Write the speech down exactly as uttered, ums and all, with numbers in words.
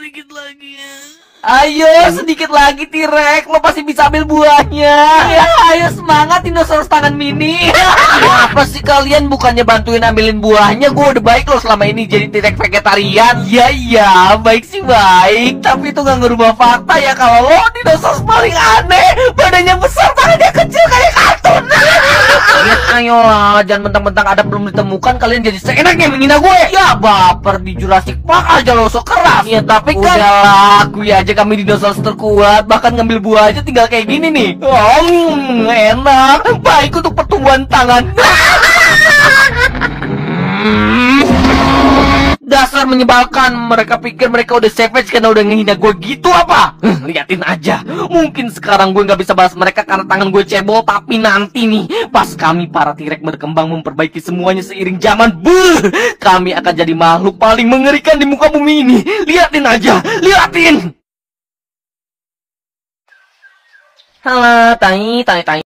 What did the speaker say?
dikit lagi ya. Ayo sedikit lagi T-Rex, lo pasti bisa ambil buahnya. Ya, ayo semangat dinosaurus tangan mini. Apa sih kalian bukannya bantuin ambilin buahnya? Gue udah baik lo selama ini jadi T-Rex vegetarian. Ya iya, baik sih baik. Tapi itu gak ngerubah fakta ya kalau lo dinosaurus paling aneh. Badannya besar, tangannya kecil kayak kartun. Ya ayolah, jangan mentang-mentang ada belum ditemukan kalian jadi seenaknya menghina gue. Ya baper di Jurassic Park aja lo so keras. Ya tapi kan udahlah, akui aja kami dinosaurus terkuat. Bahkan ngambil buah aja tinggal kayak gini nih. Oh, enak. Baik untuk pertumbuhan tangan. Dasar menyebalkan. Mereka pikir mereka udah savage karena udah ngehina gue gitu apa? Liatin aja. Mungkin sekarang gue gak bisa balas mereka karena tangan gue cebol. Tapi nanti nih, pas kami para T-Rex berkembang memperbaiki semuanya seiring zaman, buh, kami akan jadi makhluk paling mengerikan di muka bumi ini. Liatin aja, liatin. Halo, tai, tai, tai.